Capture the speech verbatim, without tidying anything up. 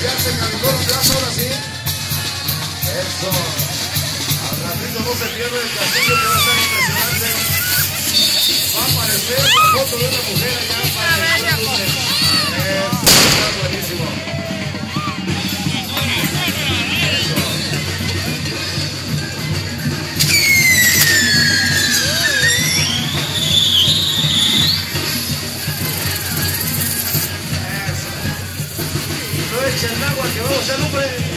ya se calentó los brazos, ahora sí. Eso. Al ratito no se pierde el castillo, que va a estar impresionante. Va a aparecer la foto de una mujer allá para el Eso, está buenísimo. Eso. No echa el agua que vamos a hacer, hombre.